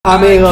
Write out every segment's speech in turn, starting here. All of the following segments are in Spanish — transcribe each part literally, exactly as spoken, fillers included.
Amigo,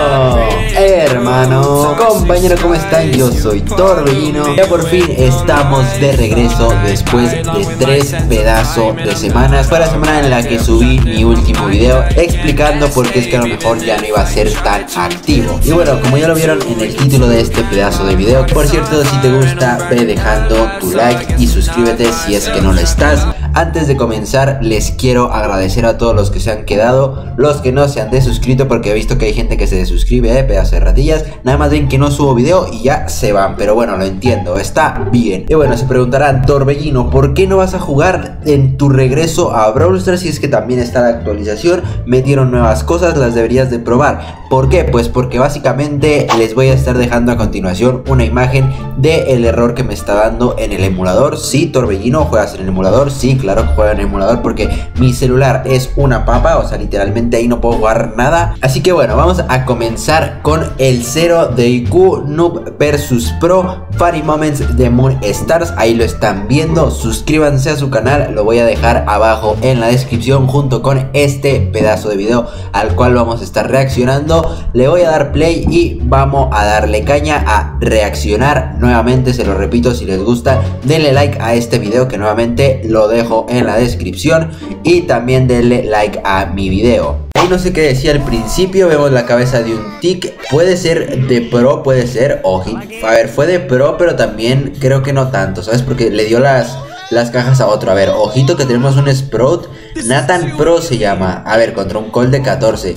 hermano, compañero, ¿cómo están? Yo soy Torbellino. Ya por fin estamos de regreso después de tres pedazos de semanas. Fue la semana en la que subí mi último video explicando por qué es que a lo mejor ya no iba a ser tan activo. Y bueno, como ya lo vieron en el título de este pedazo de video, por cierto, si te gusta, ve dejando tu like y suscríbete si es que no lo estás. Antes de comenzar, les quiero agradecer a todos los que se han quedado, los que no se han desuscrito, porque he visto que hay gente que se desuscribe, eh, pedazo de ratillas. Nada más ven que no subo video y ya se van, pero bueno, lo entiendo, está bien. Y bueno, se preguntarán, Torbellino, ¿por qué no vas a jugar en tu regreso a Brawl Stars? Si es que también está la actualización, metieron nuevas cosas, las deberías de probar. ¿Por qué? Pues porque básicamente les voy a estar dejando a continuación una imagen del error que me está dando en el emulador. Sí, Torbellino, ¿juegas en el emulador? Sí, claro que juego en el emulador porque mi celular es una papa, o sea, literalmente ahí no puedo jugar nada. Así que bueno, vamos a comenzar con el cero de I Q, Noob versus Pro, Funny Moments de Moon Stars. Ahí lo están viendo, suscríbanse a su canal, lo voy a dejar abajo en la descripción junto con este pedazo de video al cual vamos a estar reaccionando. Le voy a dar play y vamos a darle caña a reaccionar. Nuevamente se lo repito, si les gusta denle like a este video, que nuevamente lo dejo en la descripción, y también denle like a mi video. Ahí no sé qué decía al principio, vemos la cabeza de un tic, puede ser de pro, puede ser, oji, a ver, fue de pro, pero también creo que no tanto, ¿sabes? Porque le dio las... las cajas a otro. A ver, ojito que tenemos un Sprout, Nathan Pro se llama. A ver, contra un Colt de catorce.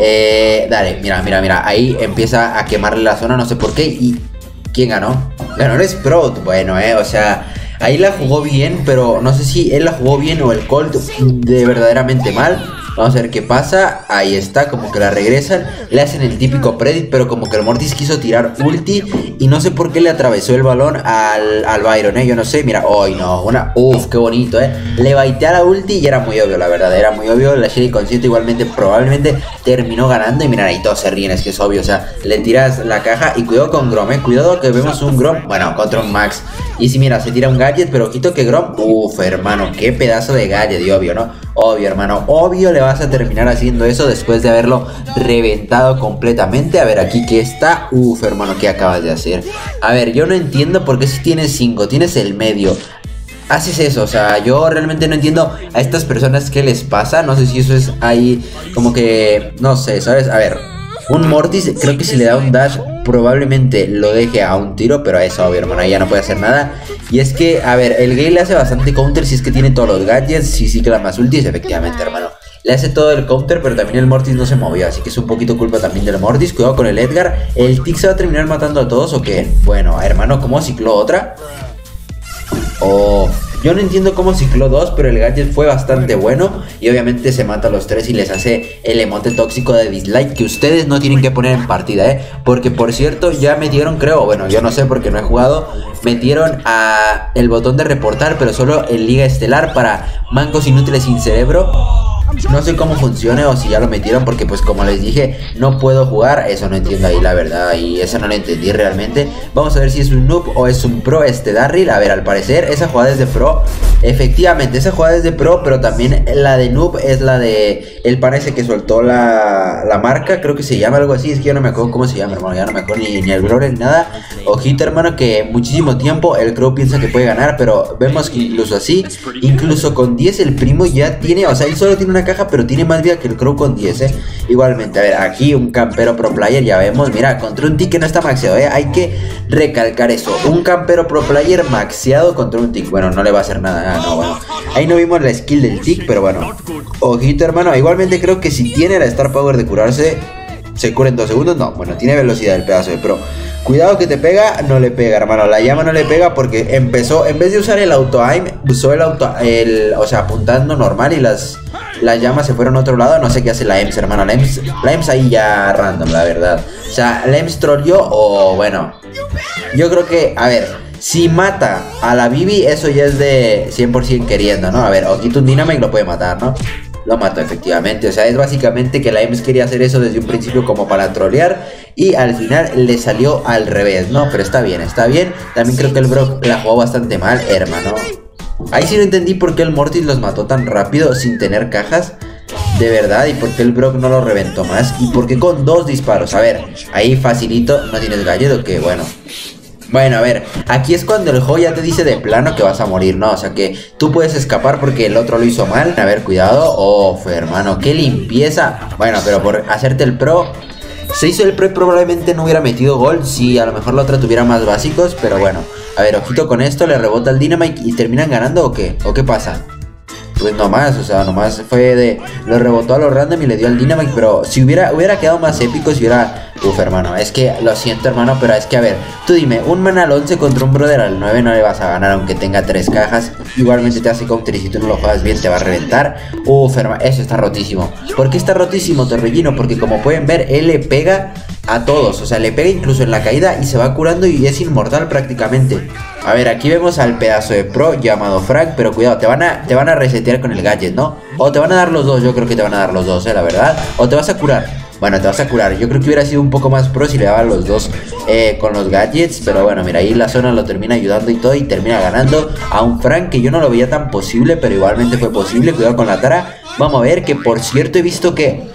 Eh, dale, mira, mira, mira. Ahí empieza a quemarle la zona, no sé por qué. ¿Y quién ganó? Ganó el Sprout. Bueno, eh, o sea, ahí la jugó bien, pero no sé si él la jugó bien o el Colt de verdaderamente mal. Vamos a ver qué pasa. Ahí está, como que la regresan. Le hacen el típico predit, pero como que el Mortis quiso tirar ulti y no sé por qué le atravesó el balón al, al Byron, eh. Yo no sé, mira, hoy oh, no, una, uff, qué bonito, eh. Le baitea la ulti y era muy obvio, la verdad, era muy obvio. La Shelly consciente igualmente probablemente terminó ganando. Y miren, ahí todos se ríen, es que es obvio, o sea, le tiras la caja. Y cuidado con Grom, eh. Cuidado que vemos un Grom, bueno, contra un Max. Y si mira, se tira un gadget, pero ojito que Grom, uff, hermano, qué pedazo de gadget, y obvio, ¿no? Obvio, hermano, obvio le vas a terminar haciendo eso después de haberlo reventado completamente. A ver, aquí que está, uff, hermano, ¿qué acabas de hacer? A ver, yo no entiendo por qué si tienes cinco, tienes el medio, haces eso, o sea, yo realmente no entiendo a estas personas qué les pasa. No sé si eso es ahí como que, no sé, ¿sabes? A ver, un Mortis, creo que si le da un dash probablemente lo deje a un tiro, pero a eso, obvio, hermano, ahí ya no puede hacer nada. Y es que, a ver, el Gale le hace bastante counter si es que tiene todos los gadgets, si sí que la más ultis, efectivamente, hermano. Le hace todo el counter, pero también el Mortis no se movió, así que es un poquito culpa también del Mortis. Cuidado con el Edgar. ¿El Tic se va a terminar matando a todos o qué? Bueno, hermano, ¿cómo cicló otra? Oh, yo no entiendo cómo cicló dos, pero el gadget fue bastante bueno. Y obviamente se mata a los tres y les hace el emote tóxico de dislike, que ustedes no tienen que poner en partida, eh. Porque por cierto, ya metieron, creo, bueno, yo no sé porque no he jugado, metieron a el botón de reportar, pero solo en Liga Estelar para mancos inútiles sin cerebro. No sé cómo funcione o si ya lo metieron, porque pues como les dije, no puedo jugar. Eso no entiendo ahí, la verdad, y eso no lo entendí realmente. Vamos a ver si es un noob o es un pro este Darryl. A ver, al parecer esa jugada es de pro. Efectivamente, esa jugada es de pro, pero también la de noob es la de... Él parece que soltó la, la marca, creo que se llama algo así. Es que yo no me acuerdo cómo se llama, hermano, ya no me acuerdo ni, ni el glory ni nada. Ojito, hermano, que muchísimo tiempo el Crow piensa que puede ganar, pero vemos que incluso así, incluso con diez el primo ya tiene, o sea, él solo tiene una caja, pero tiene más vida que el Crow con diez, eh. Igualmente, a ver, aquí un campero pro player, ya vemos, mira, contra un tic que no está maxeado, eh. Hay que recalcar eso, un campero pro player maxeado contra un tic. Bueno, no le va a hacer nada, ah, no, bueno. Ahí no vimos la skill del tic, pero bueno. Ojito, hermano, igualmente creo que si tiene la Star Power de curarse, se cura en dos segundos, no, bueno, tiene velocidad el pedazo de pro. Cuidado que te pega, no le pega, hermano. La llama no le pega porque empezó, en vez de usar el auto aim, usó el auto, el, o sea, apuntando normal, y las, las llamas se fueron a otro lado. No sé qué hace la E M S, hermano. La E M S, la E M S ahí ya random, la verdad. O sea, la E M S trolleó o bueno. Yo creo que, a ver, si mata a la Bibi, eso ya es de cien por ciento queriendo, ¿no? A ver, ojito un Dynamite lo puede matar, ¿no? Lo mató efectivamente, o sea, es básicamente que la E M S quería hacer eso desde un principio como para trolear, y al final le salió al revés, ¿no? Pero está bien, está bien. También creo que el Brock la jugó bastante mal, hermano. Ahí sí no entendí por qué el Mortis los mató tan rápido sin tener cajas. De verdad, ¿y por qué el Brock no lo reventó más? ¿Y por qué con dos disparos? A ver, ahí facilito, ¿no tienes gadget o qué? Bueno. Bueno, a ver, aquí es cuando el juego ya te dice de plano que vas a morir, ¿no? O sea que tú puedes escapar porque el otro lo hizo mal. A ver, cuidado. Oh, hermano, qué limpieza. Bueno, pero por hacerte el pro, se hizo el pro y probablemente no hubiera metido gol si a lo mejor la otra tuviera más básicos. Pero bueno, a ver, ojito con esto, le rebota el Dynamite y terminan ganando o qué, o qué pasa. Pues nomás, o sea, nomás fue de... Lo rebotó a lo random y le dio al Dynamite. Pero si hubiera, hubiera quedado más épico si hubiera... Uf, hermano, es que lo siento, hermano, pero es que a ver, tú dime, un man al once contra un brother al nueve no le vas a ganar aunque tenga tres cajas. Igualmente te hace counter y si tú no lo juegas bien te va a reventar. Uf, hermano, eso está rotísimo. ¿Por qué está rotísimo, Torbellino? Porque como pueden ver, él le pega a todos, o sea, le pega incluso en la caída y se va curando y es inmortal prácticamente. A ver, aquí vemos al pedazo de pro llamado Frank, pero cuidado, te van a, te van a resetear con el gadget, ¿no? O te van a dar los dos, yo creo que te van a dar los dos, eh, la verdad. O te vas a curar. Bueno, te vas a curar. Yo creo que hubiera sido un poco más pro si le daban los dos eh, con los gadgets. Pero bueno, mira, ahí la zona lo termina ayudando y todo. Y termina ganando a un Frank que yo no lo veía tan posible, pero igualmente fue posible. Cuidado con la Tara. Vamos a ver que, por cierto, he visto que...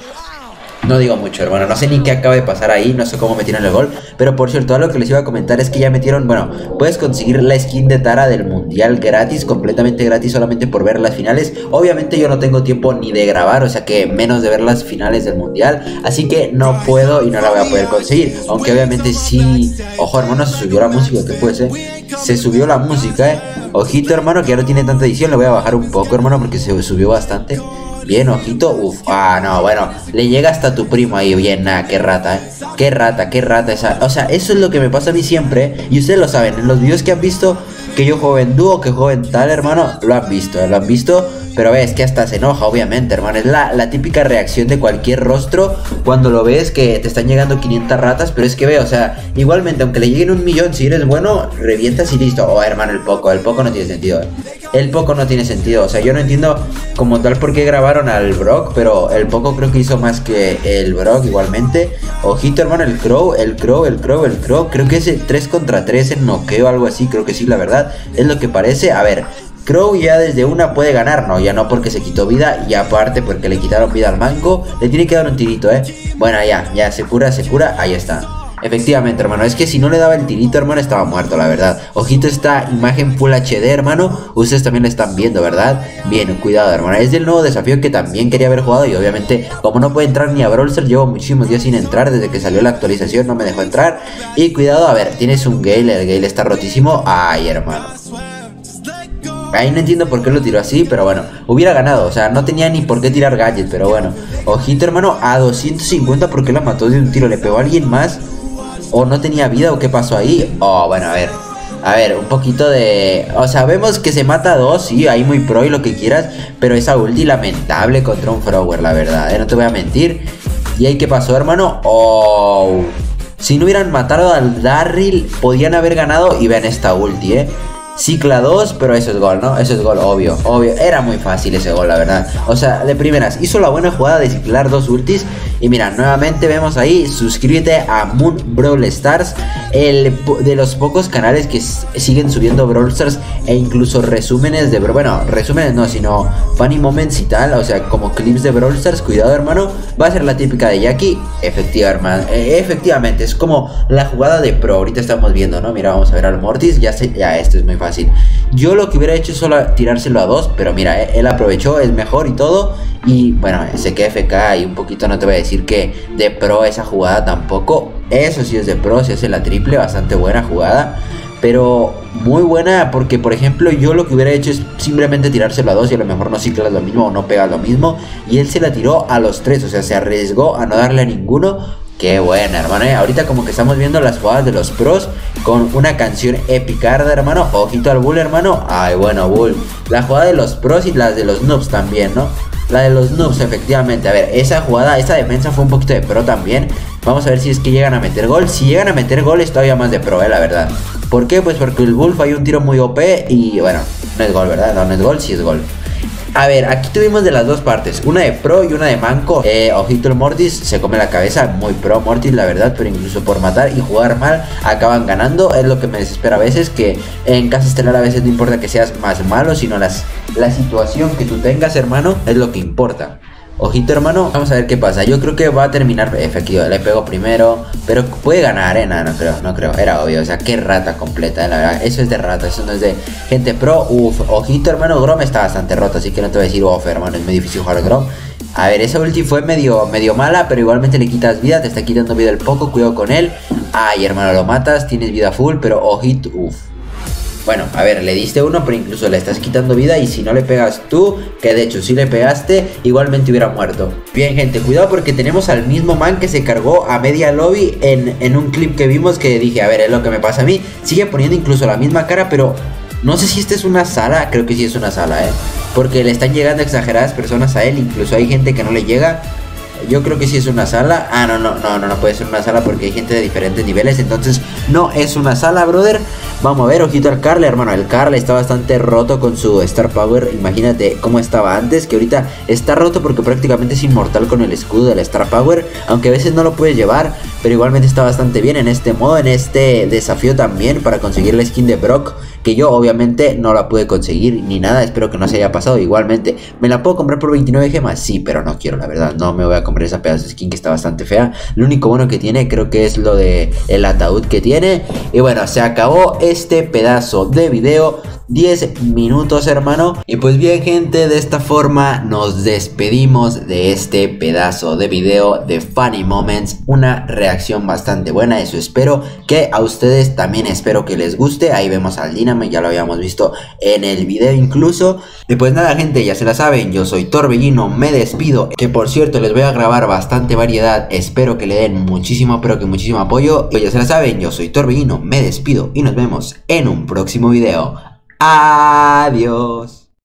No digo mucho, hermano, no sé ni qué acaba de pasar ahí, no sé cómo metieron el gol. Pero por cierto, algo que les iba a comentar es que ya metieron, bueno, puedes conseguir la skin de Tara del mundial gratis, completamente gratis, solamente por ver las finales. Obviamente yo no tengo tiempo ni de grabar, o sea que menos de ver las finales del mundial, así que no puedo y no la voy a poder conseguir. Aunque obviamente sí, ojo hermano, se subió la música, ¿qué puede ser? Se subió la música, eh. Ojito hermano, que ya no tiene tanta edición, le voy a bajar un poco hermano porque se subió bastante. Bien, ojito, uff, ah, no, bueno, le llega hasta tu primo ahí, bien, nada, qué rata, eh, qué rata, qué rata esa, o sea, eso es lo que me pasa a mí siempre, y ustedes lo saben, en los videos que han visto, que yo juego en dúo, que juego en tal, hermano, lo han visto, eh, lo han visto, pero ves que hasta se enoja, obviamente, hermano, es la, la típica reacción de cualquier rostro, cuando lo ves que te están llegando quinientas ratas, pero es que ve, o sea, igualmente, aunque le lleguen un millón, si eres bueno, revientas y listo, oh, hermano, el poco, el poco no tiene sentido, eh. El poco no tiene sentido, o sea, yo no entiendo como tal por qué grabaron al Brock, pero el poco creo que hizo más que el Brock igualmente. Ojito hermano, el Crow, el Crow, el Crow, el Crow, creo que es el tres contra tres en noqueo, algo así, creo que sí, la verdad, es lo que parece. A ver, Crow ya desde una puede ganar, no, ya no porque se quitó vida y aparte porque le quitaron vida al mango, le tiene que dar un tirito, eh. Bueno, ya, ya se cura, se cura, ahí está. Efectivamente, hermano, es que si no le daba el tirito, hermano, estaba muerto, la verdad. Ojito esta imagen Full H D, hermano. Ustedes también la están viendo, ¿verdad? Bien, cuidado, hermano. Es del nuevo desafío que también quería haber jugado. Y obviamente, como no puede entrar ni a Brawl Stars, llevo muchísimos días sin entrar. Desde que salió la actualización no me dejó entrar. Y cuidado, a ver, tienes un Gale. El Gale está rotísimo. Ay, hermano. Ahí no entiendo por qué lo tiró así, pero bueno, hubiera ganado, o sea, no tenía ni por qué tirar gadget, pero bueno. Ojito, hermano, a doscientos cincuenta, ¿por qué la mató de un tiro? ¿Le pegó a alguien más? ¿O no tenía vida o qué pasó ahí? Oh, bueno, a ver. A ver, un poquito de... O sea, vemos que se mata a dos, sí, ahí muy pro y lo que quieras. Pero esa ulti lamentable contra un Frower, la verdad, ¿eh? No te voy a mentir. ¿Y ahí qué pasó, hermano? Oh... Si no hubieran matado al Darryl, podían haber ganado y vean esta ulti, ¿eh? Cicla dos, pero eso es gol, ¿no? Eso es gol, obvio, obvio. Era muy fácil ese gol, la verdad. O sea, de primeras, hizo la buena jugada de ciclar dos ultis. Y mira, nuevamente vemos ahí, suscríbete a Moon Brawl Stars, el de los pocos canales que siguen subiendo Brawl Stars e incluso resúmenes de... Bueno, resúmenes no, sino funny moments y tal, o sea, como clips de Brawl Stars. Cuidado, hermano, va a ser la típica de Jackie. Efectiva, hermano, eh, efectivamente, es como la jugada de pro. Ahorita estamos viendo, ¿no? Mira, vamos a ver al Mortis, ya, sé, ya esto es muy fácil. Yo lo que hubiera hecho es solo tirárselo a dos, pero mira, eh, él aprovechó, es mejor y todo. Y bueno, se queda F K y un poquito no te voy a decir que de pro esa jugada tampoco. Eso sí es de pro, se hace la triple, bastante buena jugada. Pero muy buena porque, por ejemplo, yo lo que hubiera hecho es simplemente tirárselo a dos y a lo mejor no ciclas lo mismo o no pegas lo mismo. Y él se la tiró a los tres, o sea, se arriesgó a no darle a ninguno. Qué buena, hermano, ¿eh? Ahorita como que estamos viendo las jugadas de los pros con una canción epicarda, hermano. Ojito al Bull, hermano. Ay, bueno, Bull. La jugada de los pros y las de los noobs también, ¿no? La de los noobs, efectivamente. A ver, esa jugada, esa defensa fue un poquito de pro también. Vamos a ver si es que llegan a meter gol. Si llegan a meter gol es todavía más de pro, eh, la verdad. ¿Por qué? Pues porque el Bull falló un tiro muy O P y bueno, no es gol, ¿verdad? No, no es gol, sí es gol. A ver, aquí tuvimos de las dos partes, una de pro y una de manco. eh, Ojito el Mortis, se come la cabeza, muy pro Mortis la verdad, pero incluso por matar y jugar mal acaban ganando. Es lo que me desespera a veces, que en casa estelar a veces no importa que seas más malo, sino las, la situación que tú tengas, hermano, es lo que importa. Ojito, hermano. Vamos a ver qué pasa. Yo creo que va a terminar efectivo. Le pego primero. Pero puede ganar, eh. No, no creo, no creo. Era obvio. O sea, qué rata completa, eh, la verdad. Eso es de rata. Eso no es de gente pro. Uf, ojito, hermano. Grom está bastante roto. Así que no te voy a decir, uf, hermano. Es muy difícil jugar Grom. A ver, esa ulti fue medio, medio mala. Pero igualmente le quitas vida. Te está quitando vida el poco. Cuidado con él. Ay, hermano, lo matas. Tienes vida full. Pero ojito. Uf. Bueno, a ver, le diste uno, pero incluso le estás quitando vida. Y si no le pegas tú, que de hecho si le pegaste, igualmente hubiera muerto. Bien, gente, cuidado porque tenemos al mismo man que se cargó a media lobby en, en un clip que vimos. Que dije, a ver, es lo que me pasa a mí. Sigue poniendo incluso la misma cara, pero no sé si esta es una sala. Creo que sí es una sala, eh porque le están llegando exageradas personas a él. Incluso hay gente que no le llega. Yo creo que sí es una sala. Ah, no, no, no, no, no puede ser una sala porque hay gente de diferentes niveles. Entonces no es una sala, brother. Vamos a ver, ojito al Carl, hermano. El Carl está bastante roto con su Star Power. Imagínate cómo estaba antes, que ahorita está roto porque prácticamente es inmortal con el escudo del Star Power. Aunque a veces no lo puedes llevar, pero igualmente está bastante bien en este modo, en este desafío también, para conseguir la skin de Brock, que yo obviamente no la pude conseguir ni nada. Espero que no se haya pasado. Igualmente, ¿me la puedo comprar por veintinueve gemas? Sí, pero no quiero, la verdad. No me voy a comprar esa pedazo de skin que está bastante fea. Lo único bueno que tiene creo que es lo de el ataúd que tiene. Y bueno, se acabó este pedazo de video. diez minutos, hermano. Y pues bien, gente, de esta forma nos despedimos de este pedazo de video de Funny Moments. Una reacción bastante buena, eso espero que a ustedes también espero que les guste. Ahí vemos al Dynamite, ya lo habíamos visto en el video incluso. Y pues nada, gente, ya se la saben, yo soy Torbellino, me despido. Que por cierto, les voy a grabar bastante variedad. Espero que le den muchísimo, pero que muchísimo apoyo. Y ya se la saben, yo soy Torbellino, me despido y nos vemos en un próximo video. Adiós.